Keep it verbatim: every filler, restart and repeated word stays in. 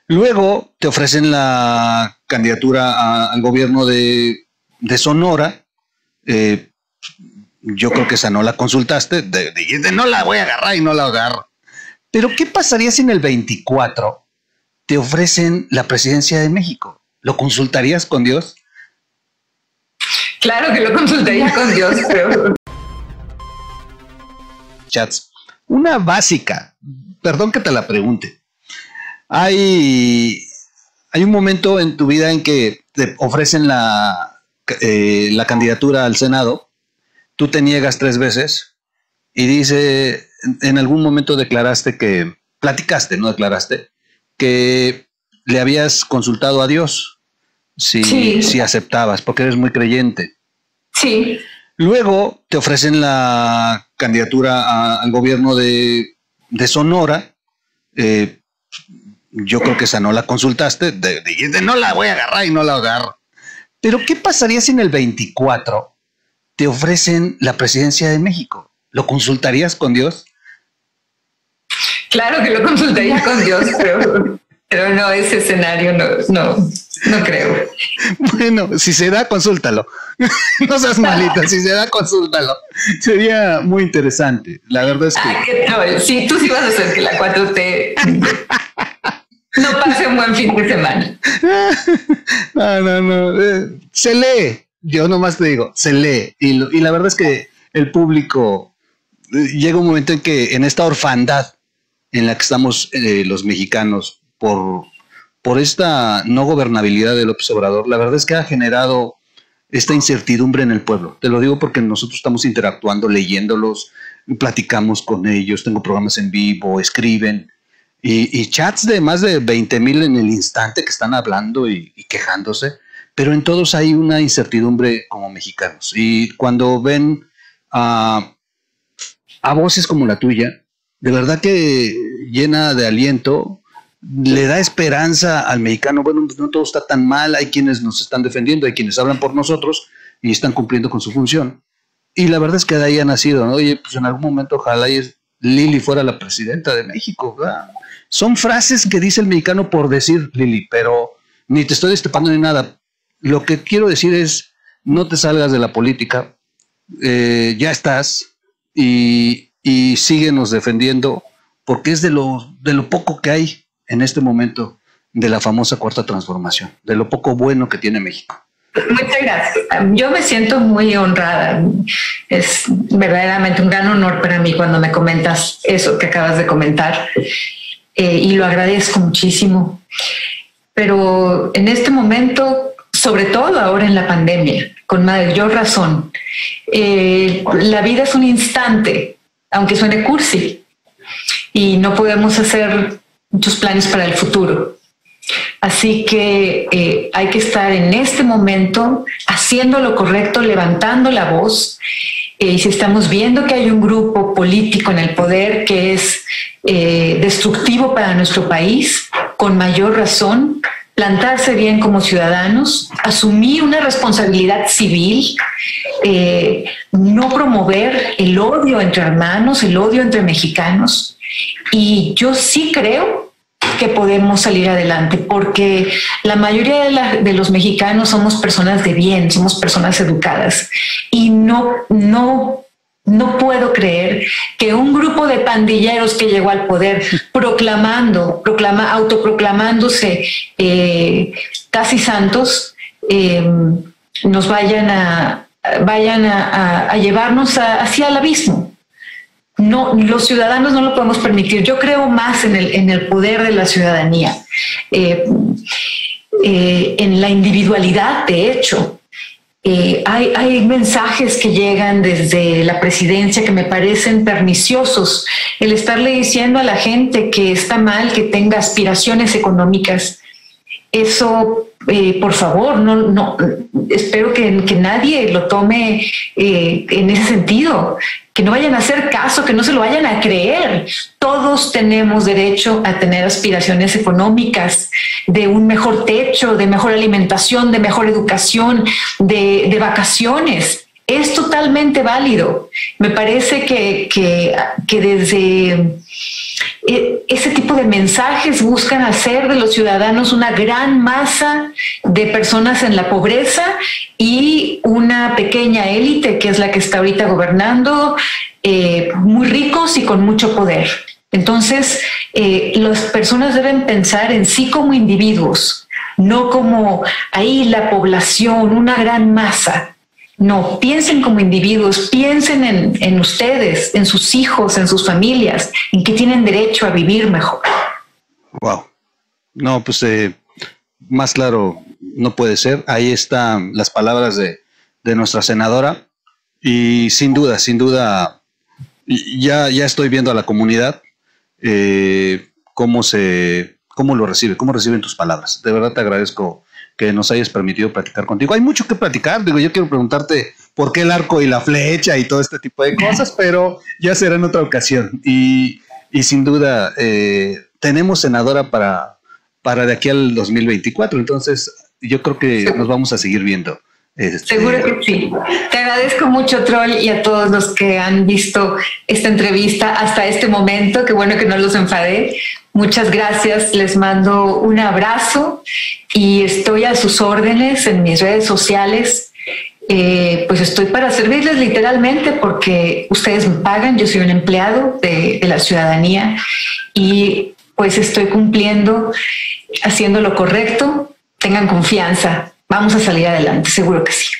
Luego te ofrecen la candidatura a, al gobierno de, de Sonora. Eh, yo creo que esa no la consultaste. Dijiste, no la voy a agarrar y no la agarro. Pero ¿qué pasaría si en el veinticuatro te ofrecen la presidencia de México? ¿Lo consultarías con Dios? Claro que lo consultaría con Dios, pero... Chats, una básica, perdón que te la pregunte. Hay, hay un momento en tu vida en que te ofrecen la, eh, la candidatura al Senado, tú te niegas tres veces y dice, en algún momento declaraste que, platicaste, no declaraste, que le habías consultado a Dios si, sí. si aceptabas, porque eres muy creyente. Sí. Luego te ofrecen la candidatura a, al gobierno de, de Sonora. Eh, yo creo que esa no la consultaste. Dijiste, no la voy a agarrar y no la agarro. Pero ¿qué pasaría si en el veinticuatro te ofrecen la presidencia de México? ¿Lo consultarías con Dios? Claro que lo consultaría con Dios, pero, pero no, ese escenario no, no, no creo. Bueno, si se da, consúltalo. No seas malita, si se da, consúltalo. Sería muy interesante. La verdad es que... Ay, qué troll. Sí, tú sí vas a hacer que la cuatro T no pase un buen fin de semana. No, no, no. Eh, se lee. Yo nomás te digo, se lee. Y, lo, y la verdad es que el público... Eh, llega un momento en que en esta orfandad en la que estamos eh, los mexicanos por, por esta no gobernabilidad de López Obrador, la verdad es que ha generado esta incertidumbre en el pueblo. Te lo digo porque nosotros estamos interactuando, leyéndolos, platicamos con ellos, tengo programas en vivo, escriben, y, y chats de más de veinte mil en el instante que están hablando y, y quejándose, pero en todos hay una incertidumbre como mexicanos. Y cuando ven a, a voces como la tuya, de verdad que llena de aliento, le da esperanza al mexicano. Bueno, pues no todo está tan mal, hay quienes nos están defendiendo, hay quienes hablan por nosotros y están cumpliendo con su función. Y la verdad es que de ahí ha nacido, ¿no? Oye, pues en algún momento ojalá y Lili fuera la presidenta de México, ¿verdad? Son frases que dice el mexicano por decir, Lili, pero ni te estoy destapando ni nada. Lo que quiero decir es, no te salgas de la política, eh, ya estás, y... y síguenos defendiendo, porque es de lo, de lo poco que hay en este momento de la famosa cuarta transformación, de lo poco bueno que tiene México. Muchas gracias. Yo me siento muy honrada. Es verdaderamente un gran honor para mí cuando me comentas eso que acabas de comentar, eh, y lo agradezco muchísimo. Pero en este momento, sobre todo ahora en la pandemia, con mayor razón, eh, la vida es un instante, aunque suene cursi, y no podemos hacer muchos planes para el futuro. Así que eh, hay que estar en este momento haciendo lo correcto, levantando la voz, eh, y si estamos viendo que hay un grupo político en el poder que es eh, destructivo para nuestro país, con mayor razón, plantarse bien como ciudadanos, asumir una responsabilidad civil, eh, no promover el odio entre hermanos, el odio entre mexicanos. Y yo sí creo que podemos salir adelante, porque la mayoría de, la, de los mexicanos somos personas de bien, somos personas educadas, y no, no, no puedo creer que un grupo de pandilleros que llegó al poder proclamando, proclama, autoproclamándose eh, casi santos, eh, nos vayan a, vayan a, a, a llevarnos a, hacia el abismo. No, los ciudadanos no lo podemos permitir. Yo creo más en el, en el poder de la ciudadanía, eh, eh, en la individualidad, de hecho. Eh, hay, hay mensajes que llegan desde la presidencia que me parecen perniciosos. El estarle diciendo a la gente que está mal, que tenga aspiraciones económicas. Eso, eh, por favor, no, no, espero que, que nadie lo tome eh, en ese sentido, que no vayan a hacer caso, que no se lo vayan a creer. Todos tenemos derecho a tener aspiraciones económicas, de un mejor techo, de mejor alimentación, de mejor educación, de, de vacaciones. Es totalmente válido. Me parece que, que, que desde eh, ese tipo de mensajes buscan hacer de los ciudadanos una gran masa de personas en la pobreza y una pequeña élite que es la que está ahorita gobernando, eh, muy ricos y con mucho poder. Entonces, eh, las personas deben pensar en sí como individuos, no como ahí la población, una gran masa. No, piensen como individuos, piensen en, en ustedes, en sus hijos, en sus familias, en que tienen derecho a vivir mejor. Wow. No, pues eh, más claro no puede ser. Ahí están las palabras de, de nuestra senadora y sin duda, sin duda, ya, ya estoy viendo a la comunidad eh, cómo se, cómo lo recibe, cómo reciben tus palabras. De verdad te agradezco que nos hayas permitido platicar contigo. Hay mucho que platicar, digo, yo quiero preguntarte por qué el arco y la flecha y todo este tipo de cosas, pero ya será en otra ocasión. Y, y sin duda, eh, tenemos senadora para, para de aquí al dos mil veinticuatro, entonces yo creo que sí, nos vamos a seguir viendo. Este, Seguro que sí. Te agradezco mucho, Troll, y a todos los que han visto esta entrevista hasta este momento. Qué bueno que no los enfadé. Muchas gracias. Les mando un abrazo y estoy a sus órdenes en mis redes sociales. Eh, pues estoy para servirles literalmente porque ustedes me pagan. Yo soy un empleado de, de la ciudadanía y pues estoy cumpliendo, haciendo lo correcto. Tengan confianza. Vamos a salir adelante, seguro que sí.